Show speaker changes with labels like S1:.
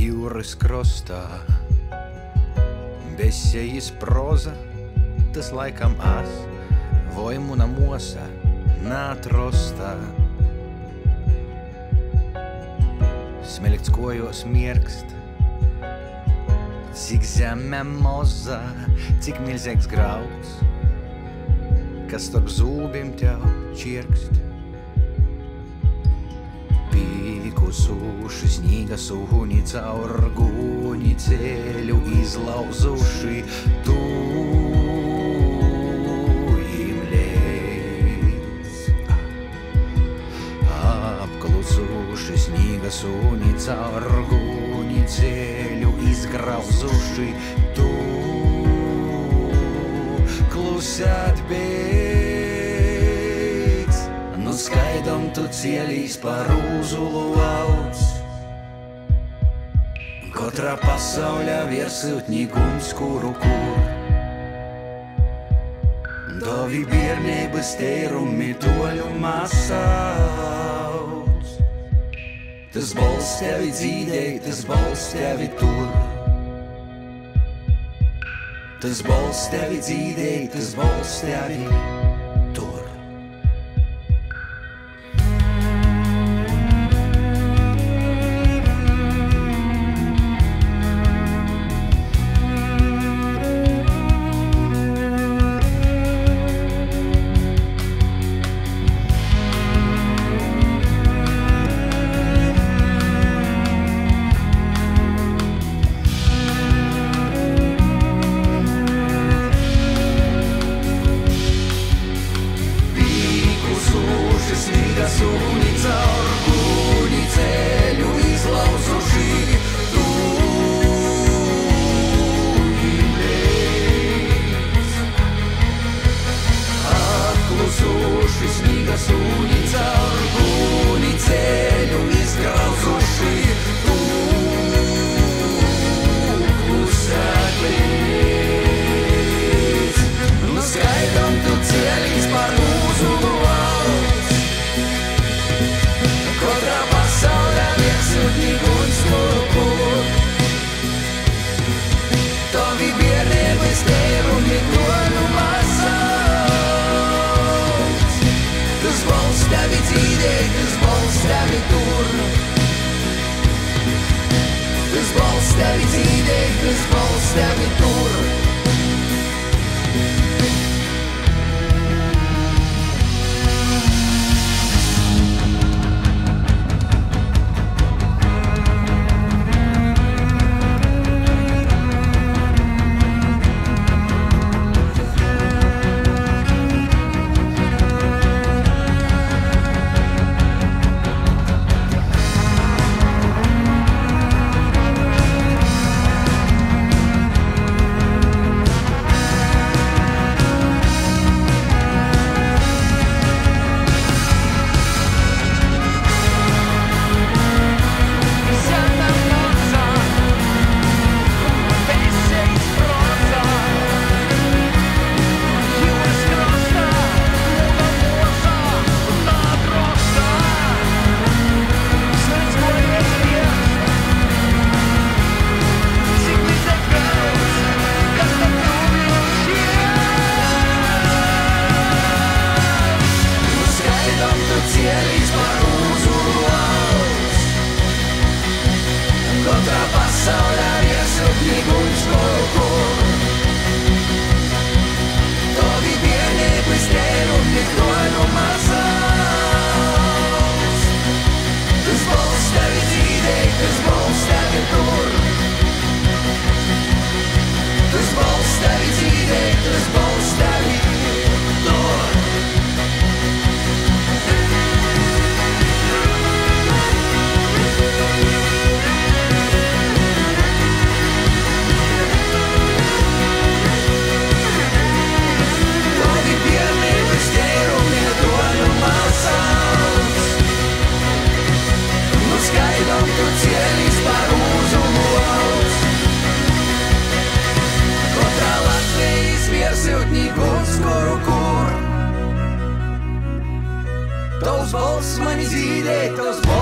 S1: Jūras krostā besējas proza, tas laikam as, voi muna muosa nātrostā. Smeļkts kojos mierkst, cik zeme moza, cik milzīgs grauds, kas starp zūbiem tev čierkst. Pīkusūši snīga sūni caur gūni ceļu izlauzuši tūjim leis. Apklusūši snīga sūni caur gūni ceļu izgrauzuši klusēt beigs. Nu skaidom tu cielīs par Uzulu valsts. Kotrā pasauļā virsūtņī guņs kuru kur. Dovi bierneibas teirumi toļu masauc. Tas bols tevi dzīdei, tas bols tevi tur. Tas bols tevi dzīdei, tas bols tevi tur. Sūni caur gūni ceļu izlauzuši tūjim leis. Apklusuši snīga sūni caur gūni ceļu izgrauzuši klusēt leis. Nu skaidom tu cielīs par Uzulu valsts. Kotrā pasaulē virsūtņī guņs kuru kur. Tovi bierneibas teirumi toļu masauc. Tas bols tevi dzīdei, tas bols tevi tur. Tas bols tevi dzīdei, tas bols tevi tur. Cielīs par Uzulu valsts. Kotrā pasaulē virsūtņī guņs kuru kur. Tovi bierneibas teirumi toļu masauc. Tas bols tevi dzīdei, tas bols tevi tur. Tas bols tevi dzīdei, tas bols tevi tur. Skaidom tu cielīs par Uzulu valsts. Kotrā Latvijas virsūtņī guņs kuru kur. Tavs bols mani dzīdei, tavs bols